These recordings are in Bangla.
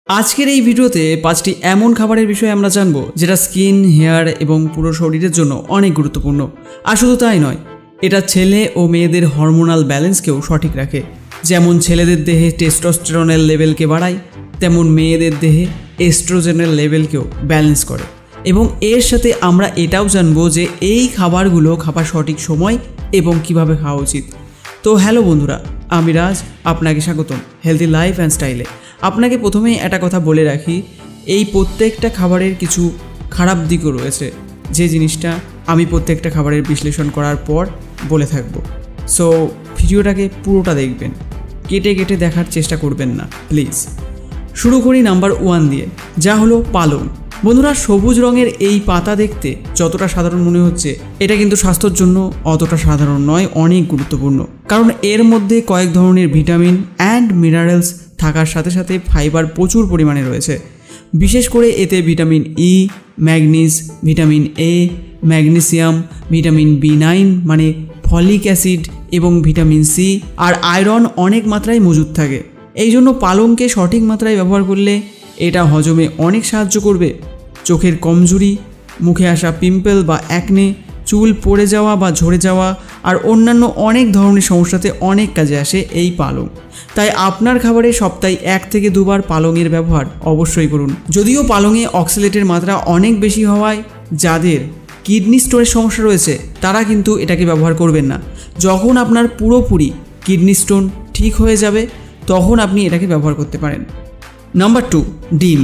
আজকের এই ভিডিওতে 5টি এমন খাবারের বিষয়ে আমরা জানবো যেটা স্কিন, হেয়ার এবং পুরো শরীরের জন্য অনেক গুরুত্বপূর্ণ। আর শুধু তাই নয়, এটা ছেলে ও মেয়েদের হরমোনাল ব্যালেন্সকেও সঠিক রাখে। যেমন ছেলেদের দেহে টেস্টোস্টেরনের লেভেলকে বাড়ায়, তেমন মেয়েদের দেহে এস্ট্রোজেনের লেভেলকেও ব্যালেন্স করে। এবং এর সাথে আমরা এটাও জানবো যে এই খাবারগুলো খাবার সঠিক সময় এবং কিভাবে খাওয়া উচিত। তো হ্যালো বন্ধুরা, আমি রাজ, আপনাকে স্বাগতম হেলদি লাইফ অ্যান্ড স্টাইলে। আপনাকে প্রথমেই একটা কথা বলে রাখি, এই প্রত্যেকটা খাবারের কিছু খারাপ দিকও রয়েছে, যে জিনিসটা আমি প্রত্যেকটা খাবারের বিশ্লেষণ করার পর বলে থাকব। সো ভিডিওটাকে পুরোটা দেখবেন, কেটে কেটে দেখার চেষ্টা করবেন না প্লিজ। শুরু করি নাম্বার 1 দিয়ে, যা হলো পালং। বন্ধুরা, সবুজ রঙের এই পাতা দেখতে যতটা সাধারণ মনে হচ্ছে, এটা কিন্তু স্বাস্থ্যের জন্য অতটা সাধারণ নয়, অনেক গুরুত্বপূর্ণ। কারণ এর মধ্যে কয়েক ধরনের ভিটামিন অ্যান্ড মিনারেলস থাকার সাথে সাথে ফাইবার প্রচুর পরিমাণে রয়েছে। বিশেষ করে এতে vitamin E, manganese, vitamin A, magnesium, vitamin B9 মানে ফলিক অ্যাসিড এবং ভিটামিন সি আর আয়রন অনেক মাত্রায় মজুদ থাকে। এই জন্য পালংকে সঠিক মাত্রায় ব্যবহার করলে এটা হজমে অনেক সাহায্য করবে। চোখের কমজোরি, মুখে আসা পিম্পল বা অ্যাকনে, চুল পড়ে যাওয়া বা ঝরে যাওয়া আর অন্যান্য অনেক ধরনের সমস্যাতে অনেক কাজে আসে এই পালং। তাই আপনার খাবারে সপ্তাহে 1 থেকে 2 বার পালংয়ের ব্যবহার অবশ্যই করুন। যদিও পালংয়ে অক্সালেটের মাত্রা অনেক বেশি হওয়ায় যাদের কিডনি স্টোনের সমস্যা রয়েছে তারা কিন্তু এটাকে ব্যবহার করবেন না। যখন আপনার পুরোপুরি কিডনি স্টোন ঠিক হয়ে যাবে তখন আপনি এটাকে ব্যবহার করতে পারেন। নাম্বার 2, ডিম।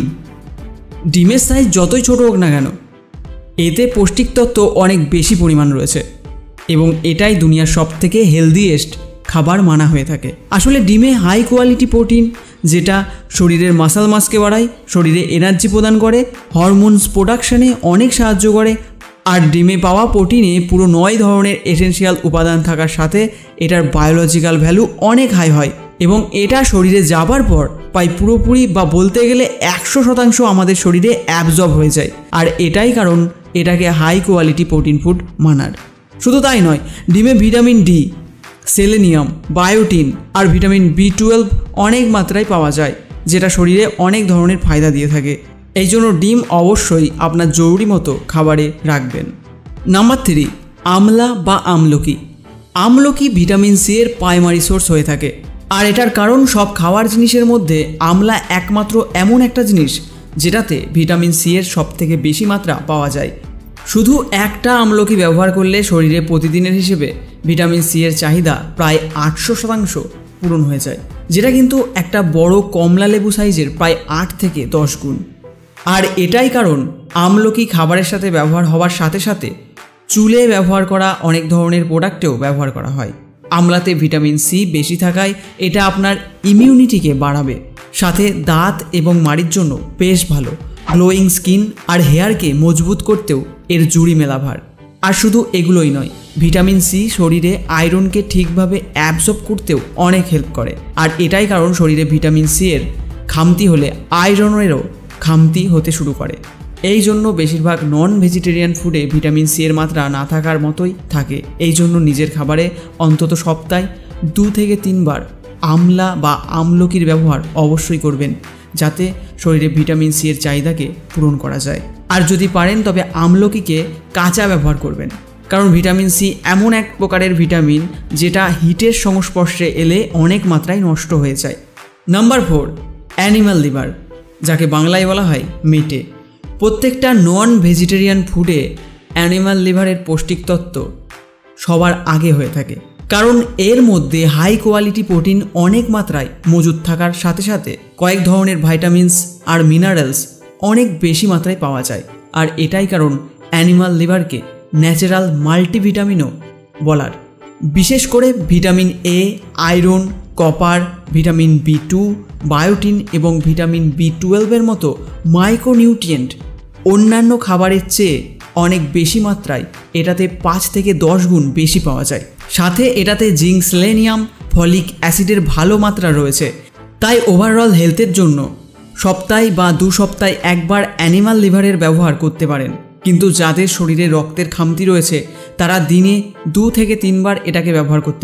ডিমের সাইজ যতই ছোট হোক না কেন, এতে পৌষ্টিক তত্ত্ব অনেক বেশি পরিমাণ রয়েছে এবং এটাই দুনিয়ার সবথেকে হেলদিয়েস্ট খাবার মানা হয়ে থাকে। আসলে ডিমে হাই কোয়ালিটি প্রোটিন, যেটা শরীরের মাসল মাসকে বাড়ায়, শরীরে এনার্জি প্রদান করে, হরমোনস প্রোডাকশানে অনেক সাহায্য করে। আর ডিমে পাওয়া প্রোটিনে পুরো 9 ধরনের এসেনশিয়াল উপাদান থাকার সাথে এটার বায়োলজিক্যাল ভ্যালু অনেক হাই হয় এবং এটা শরীরে যাবার পর প্রায় পুরোপুরি বা বলতে গেলে 100% আমাদের শরীরে অ্যাবজর্ব হয়ে যায়। আর এটাই কারণ এটাকে হাই কোয়ালিটি প্রোটিন ফুড মানার। শুধু তাই নয়, ডিমে ভিটামিন ডি, সেলেনিয়াম, বায়োটিন আর ভিটামিন B12 অনেক মাত্রায় পাওয়া যায়, যেটা শরীরে অনেক ধরনের ফায়দা দিয়ে থাকে। এই জন্য ডিম অবশ্যই আপনার জরুরি মতো খাবারে রাখবেন। নাম্বার 3, আমলা বা আমলকি। আমলকি ভিটামিন সি এর প্রাইমারি সোর্স হয়ে থাকে। আর এটার কারণ সব খাওয়ার জিনিসের মধ্যে আমলা একমাত্র এমন একটা জিনিস যেটাতে ভিটামিন সি এর সবথেকে বেশি মাত্রা পাওয়া যায়। শুধু একটা আমলকি ব্যবহার করলে শরীরে প্রতিদিনের হিসেবে ভিটামিন সি এর চাহিদা প্রায় 800% পূরণ হয়ে যায়, যেটা কিন্তু একটা বড় কমলা লেবু সাইজের প্রায় 8 থেকে 10 গুণ। আর এটাই কারণ আমলকি খাবারের সাথে ব্যবহার হওয়ার সাথে সাথে চুলে ব্যবহার করা অনেক ধরনের প্রোডাক্টেও ব্যবহার করা হয়। আমলাতে ভিটামিন সি বেশি থাকায় এটা আপনার ইমিউনিটিকে বাড়াবে, সাথে দাঁত এবং মাড়ির জন্য বেশ ভালো। গ্লোয়িং স্কিন আর হেয়ারকে মজবুত করতেও এর জুড়ি মেলা ভার। আর শুধু এগুলোই নয়, ভিটামিন সি শরীরে আয়রনকে ঠিকভাবে অ্যাবজর্ব করতেও অনেক হেল্প করে। আর এটাই কারণ শরীরে ভিটামিন সি এর খামতি হলে আয়রনেরও খামতি হতে শুরু করে। এই জন্য বেশিরভাগ নন ভেজিটেরিয়ান ফুডে ভিটামিন সি এর মাত্রা না থাকার মতোই থাকে। এই জন্য নিজের খাবারে অন্তত সপ্তাহে 2 থেকে 3 বার আমলা বা আমলকির ব্যবহার অবশ্যই করবেন, যাতে শরীরে ভিটামিন সি এর চাহিদাকে পূরণ করা যায়। আর যদি পারেন তবে আমলকিকে কাঁচা ব্যবহার করবেন, কারণ ভিটামিন সি এমন এক প্রকারের ভিটামিন যেটা হিটের সংস্পর্শে এলে অনেক মাত্রায় নষ্ট হয়ে যায়। নাম্বার 4, অ্যানিম্যাল লিভার, যাকে বাংলায় বলা হয় মেটে। প্রত্যেকটা নন ভেজিটেরিয়ান ফুডে অ্যানিম্যাল লিভারের পৌষ্টিক তত্ত্ব সবার আগে হয়ে থাকে, কারণ এর মধ্যে হাই কোয়ালিটি প্রোটিন অনেক মাত্রায় মজুদ থাকার সাথে সাথে কয়েক ধরনের ভাইটামিনস আর মিনারেলস অনেক বেশি মাত্রায় পাওয়া যায়। আর এটাই কারণ অ্যানিম্যাল লিভারকে ন্যাচারাল মাল্টিভিটামিনও বলার। বিশেষ করে vitamin A, iron, copper, vitamin B2, biotin এবং ভিটামিন B12 এর মতো মাইক্রোনিউট্রিয়েন্ট অন্যান্য খাবারের চেয়ে অনেক বেশি মাত্রায় এটাতে 5 থেকে 10 গুণ বেশি পাওয়া যায়। সাথে এটাতে জিঙ্ক, সেলেনিয়াম, ফলিক অ্যাসিডের ভালো মাত্রা রয়েছে। তাই ওভারঅল হেলথের জন্য সপ্তাহে বা 2 সপ্তাহে 1 বার অ্যানিমাল লিভারের ব্যবহার করতে পারেন। কিন্তু যাদের শরীরে রক্তের খামতি রয়েছে তারা দিনে 2 থেকে 3 বার এটাকে ব্যবহার করতে পারে।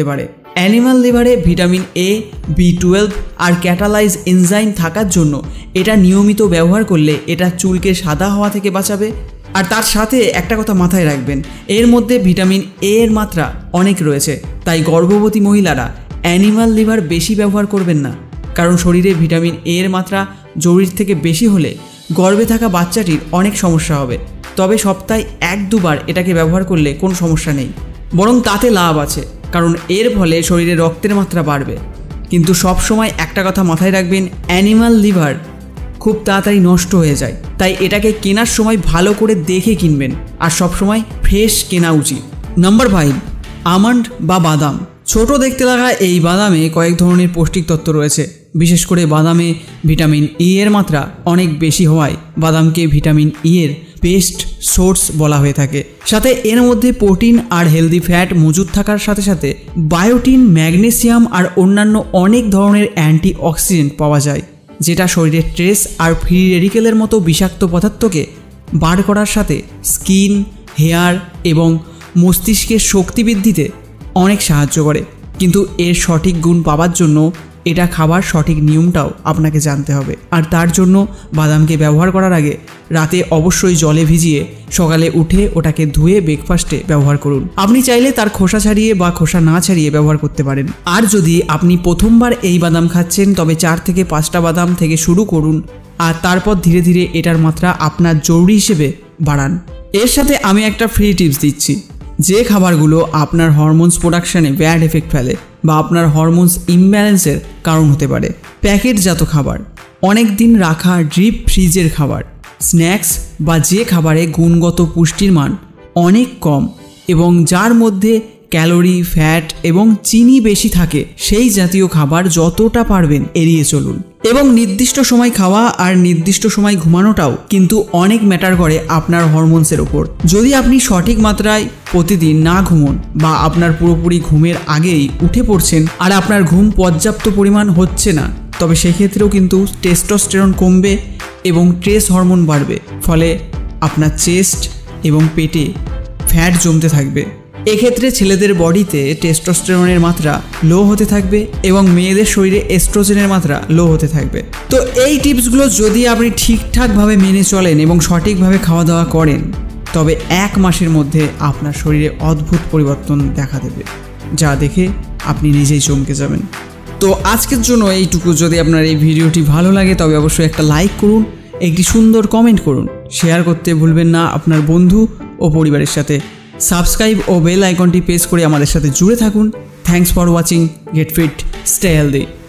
অ্যানিমাল লিভারে ভিটামিন এ, B12 আর ক্যাটালাইজ এনজাইম থাকার জন্য এটা নিয়মিত ব্যবহার করলে এটা চুলকে সাদা হওয়া থেকে বাঁচাবে। আর তার সাথে একটা কথা মাথায় রাখবেন, এর মধ্যে ভিটামিন এ এর মাত্রা অনেক রয়েছে, তাই গর্ভবতী মহিলারা অ্যানিমাল লিভার বেশি ব্যবহার করবেন না, কারণ শরীরে ভিটামিন এ এর মাত্রা জরুরির থেকে বেশি হলে গর্ভে থাকা বাচ্চাটির অনেক সমস্যা হবে। তবে সপ্তাহে 1-2 বার এটাকে ব্যবহার করলে কোনো সমস্যা নেই, বরং তাতে লাভ আছে, কারণ এর ফলে শরীরে রক্তের মাত্রা বাড়বে। কিন্তু সব সময় একটা কথা মাথায় রাখবেন, অ্যানিমাল লিভার খুব তাড়াতাড়ি নষ্ট হয়ে যায়, তাই এটাকে কেনার সময় ভালো করে দেখে কিনবেন আর সব সময় ফ্রেশ কেনা উচিত। নাম্বার 5, আমন্ড বা বাদাম। ছোট দেখতে লাগা এই বাদামে কয়েক ধরনের পৌষ্টিক তত্ত্ব রয়েছে। বিশেষ করে বাদামে ভিটামিন ই এর মাত্রা অনেক বেশি হওয়ায় বাদামকে ভিটামিন ই এর বেস্ট সোর্স বলা হয়ে থাকে। সাথে এর মধ্যে প্রোটিন আর হেলদি ফ্যাট মজুদ থাকার সাথে সাথে বায়োটিন, ম্যাগনেসিয়াম আর অন্যান্য অনেক ধরনের অ্যান্টিঅক্সিডেন্ট পাওয়া যায়, যেটা শরীরের স্ট্রেস আর ফ্রি রেডিকেলের মতো বিষাক্ত পদার্থকে বার করার সাথে স্কিন, হেয়ার এবং মস্তিষ্কের শক্তি বৃদ্ধিতে অনেক সাহায্য করে। কিন্তু এর সঠিক গুণ পাওয়ার জন্য এটা খাবার সঠিক নিয়মটাও আপনাকে জানতে হবে। আর তার জন্য বাদামকে ব্যবহার করার আগে রাতে অবশ্যই জলে ভিজিয়ে সকালে উঠে ওটাকে ধুয়ে ব্রেকফাস্টে ব্যবহার করুন। আপনি চাইলে তার খোসা ছাড়িয়ে বা খোসা না ছাড়িয়ে ব্যবহার করতে পারেন। আর যদি আপনি প্রথমবার এই বাদাম খাচ্ছেন তবে 4 থেকে 5টা বাদাম থেকে শুরু করুন আর তারপর ধীরে ধীরে এটার মাত্রা আপনার জরুরি হিসেবে বাড়ান। এর সাথে আমি একটা ফ্রি টিপস দিচ্ছি। যে খাবারগুলো আপনার হরমোনস প্রোডাকশানে ব্যাড এফেক্ট ফেলে বা আপনার হরমোনস ইমব্যালেন্সের কারণ হতে পারে, প্যাকেটজাত খাবার, অনেক দিন রাখা ডিপ ফ্রিজের খাবার, স্ন্যাক্স বা যে খাবারে গুণগত পুষ্টির মান অনেক কম এবং যার মধ্যে ক্যালোরি, ফ্যাট এবং চিনি বেশি থাকে, সেই জাতীয় খাবার যতটা পারবেন এড়িয়ে চলুন। এবং নির্দিষ্ট সময় খাওয়া আর নির্দিষ্ট সময় ঘুমানোটাও কিন্তু অনেক ম্যাটার করে আপনার হরমোনসের ওপর। যদি আপনি সঠিক মাত্রায় প্রতিদিন না ঘুমোন বা আপনার পুরোপুরি ঘুমের আগেই উঠে পড়ছেন আর আপনার ঘুম পর্যাপ্ত পরিমাণ হচ্ছে না, তবে সেক্ষেত্রেও কিন্তু টেস্টোস্টেরন কমবে এবং স্ট্রেস হরমোন বাড়বে, ফলে আপনার চেস্ট এবং পেটে ফ্যাট জমতে থাকবে। এক্ষেত্রে ছেলেদের বডিতে টেস্টোস্টেরনের মাত্রা লো হতে থাকবে এবং মেয়েদের শরীরে এস্ট্রোজেনের মাত্রা লো হতে থাকবে। তো এই টিপসগুলো যদি আপনি ঠিকঠাকভাবে মেনে চলেন এবং সঠিকভাবে খাওয়া দাওয়া করেন, তবে 1 মাসের মধ্যে আপনার শরীরে অদ্ভুত পরিবর্তন দেখা দেবে, যা দেখে আপনি নিজেই চমকে যাবেন। তো আজকের জন্য এইটুকু। যদি আপনার এই ভিডিওটি ভালো লাগে তবে অবশ্যই একটা লাইক করুন, একটি সুন্দর কমেন্ট করুন, শেয়ার করতে ভুলবেন না আপনার বন্ধু ও পরিবারের সাথে। সাবস্ক্রাইব ও বেল আইকনটি প্রেস করে আমাদের সাথে জুড়ে থাকুন। Thanks for watching. Get fit, stay healthy.